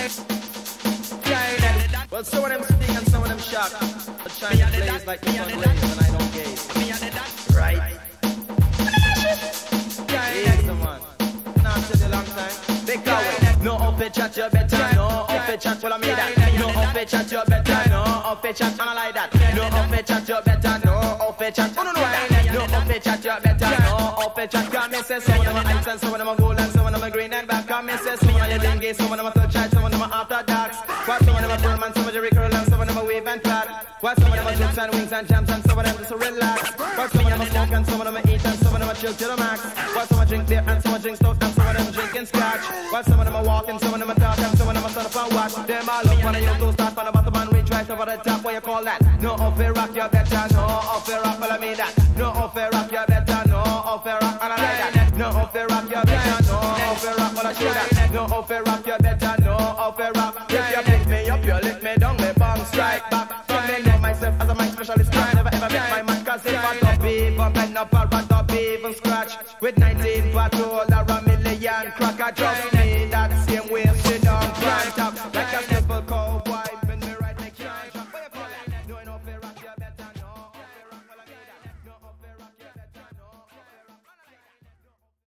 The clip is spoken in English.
Well, some of them sting and some of them shock. But trying to blaze like the sun blaze and I don't gaze. Right? Yes, man. Now I'm telling you a long time. Big away. No off it chat, you better. No off it chat, follow me that. No off it chat, you better. No off it chat, and I like that. No off it chat, you better. No off it chat, no that. No off it chat, you better. No off it chat, come and say some of them are ice and some of them are gold and some of them are green and black. Come and say some of them are dingy, some of them are touch and some of them are after dark. While some of them are firm and some of them are curl and some of them are wave and flat. While some of them are jokes and wings and jams and some of them just relax. While some of them are smoke and some of them are eat and some of them are chill to the max. While some are drink beer and some are drink stout and some of them drinking scotch. While some of them are walking, some of them are talking, some of them are stand up and watch. Them all up on the YouTube start from the bottom and reach right over the top. What you call that? No off it rock, you better. No off it rock, follow me that. No off it rock, you better. No off it rock, and I like that. No off it rock, you better. No off it rock, follow you that. No off it rock, you better. No off it rock. If you pick me up, you lift me down, me bang strike back. From me know myself as a mic specialist. I never ever met my mic cause if I don't even bend up, I'll not even scratch. With 19 patrol or a million crack, I just